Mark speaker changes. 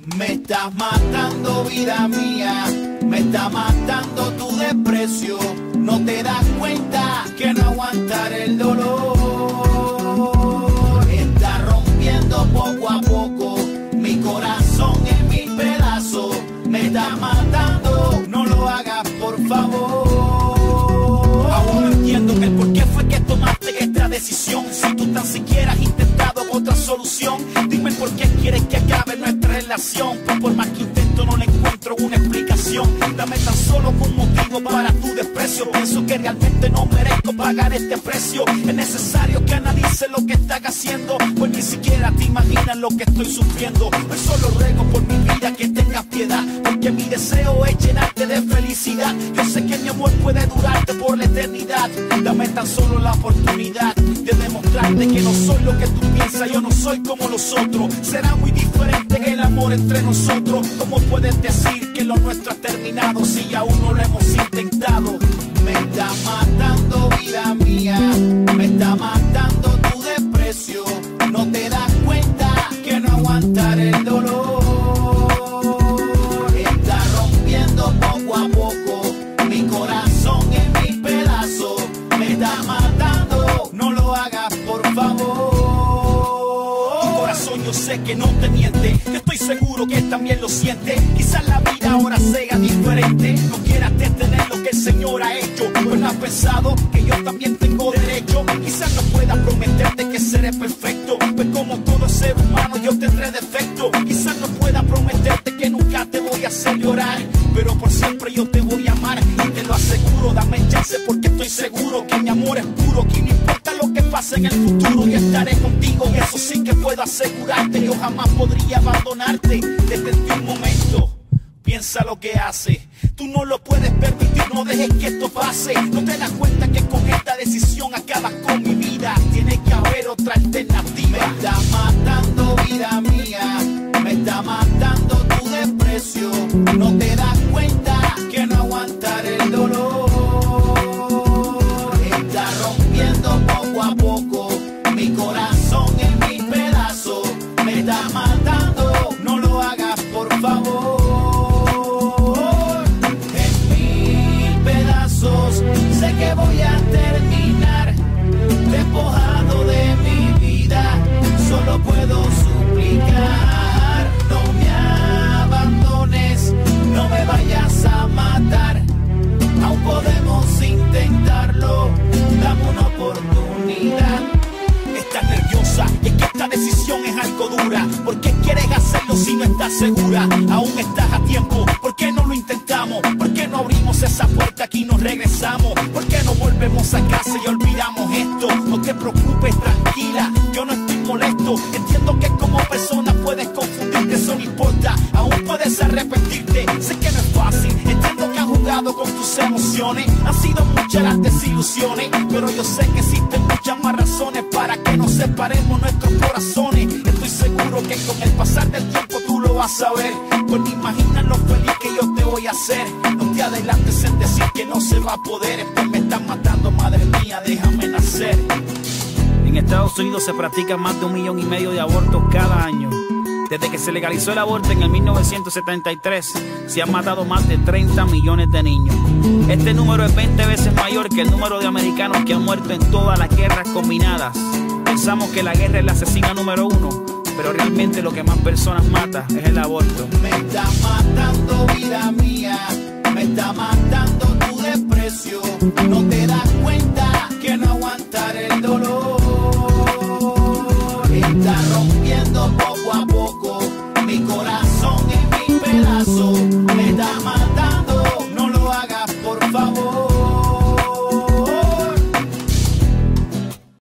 Speaker 1: Me estás matando, vida mía, me está matando tu desprecio. No te das cuenta que no aguantar el dolor está rompiendo poco a poco mi corazón en mil pedazos. Me está matando, no lo hagas por favor. Aún no entiendo el por qué fue que tomaste esta decisión. Si tú tan siquiera has intentado otra solución, dime por qué quieres que acabe nuestra relación. Pues por más que intento no le encuentro una explicación. Dame tan solo un motivo para tu desprecio. Pienso que realmente no merezco pagar este precio. Es necesario que analice lo que estás haciendo, pues ni siquiera te imaginas lo que estoy sufriendo. Hoy solo ruego por mi vida que tengas piedad, porque mi deseo es llenarte de felicidad. Yo sé que mi amor puede durarte por la eternidad. Dame tan solo la oportunidad de demostrarte que no soy lo que tú piensas. Yo no soy como los otros. Será muy diferente el amor entre nosotros. ¿Cómo puedes decir que lo nuestro ha terminado si aún no lo hemos intentado? Me está matando, vida mía, me está matando tu desprecio. No te das cuenta que no aguantar el dolor está rompiendo poco a poco mi corazón en mil pedazos. Me está matando, no lo hagas por favor. Tu corazón yo sé que no te miente, yo estoy seguro que también lo siente. Quizás la vida ahora sea diferente, no quieras detener lo que el Señor ha hecho, pues no has pensado que yo también tengo derecho. Quizás no pueda prometerte que seré perfecto, pues como todo ser humano yo tendré defecto. Quizás no pueda prometerte que nunca te voy a hacer llorar, pero por siempre yo te voy a amar y te lo aseguro. Dame chance porque estoy seguro que mi amor es puro, que no importa lo que pase en el futuro, yo estaré contigo y eso sí que puedo asegurarte. Yo jamás podría abandonarte. Detente un momento, piensa lo que hace. Tú no lo puedes permitir, no dejes que esto pase. No te das cuenta que con esta decisión acabas con mi vida. Tiene que haber otra alternativa. Me está matando, vida mía, me está matando tu desprecio. No te das cuenta que no aguantar el dolor está rompiendo poco a poco mi corazón en mil pedazos. Me está matando, no lo hagas por favor. Sé que voy a terminar despojado de mi vida. Solo puedo suplicar, no me abandones, no me vayas a matar. Aún podemos intentarlo, dame una oportunidad. Estás nerviosa y es que esta decisión es algo dura. ¿Por qué quieres hacerlo si no estás segura? Aún estás a tiempo, ¿por qué no lo intentamos? ¿Por qué no abrimos esa puerta aquí y nos regresamos? ¿Por qué no volvemos a casa y olvidamos esto? No te preocupes, tranquila, yo no estoy molesto. Entiendo que como persona puedes confundirte, eso no importa. Aún puedes arrepentirte, sé que no es fácil. Entiendo que has jugado con tus emociones, han sido muchas las desilusiones, pero yo sé que existen muchas más razones para que nos separemos nuestros corazones. Estoy seguro que con el pasar del tiempo tú lo vas a ver, pues ni imaginas lo feliz que yo te voy a hacer. No te adelantes en decir que no se va a poder, pues me están matando, madre mía, déjame nacer.
Speaker 2: En Estados Unidos se practican más de 1,5 millones de abortos cada año. Desde que se legalizó el aborto en el 1973, se han matado más de 30 millones de niños. Este número es 20 veces mayor que el número de americanos que han muerto en todas las guerras combinadas. Pensamos que la guerra es la asesina número 1, pero realmente lo que más personas mata es el aborto.
Speaker 1: Me está matando, vida mía, me está matando tu desprecio. No te das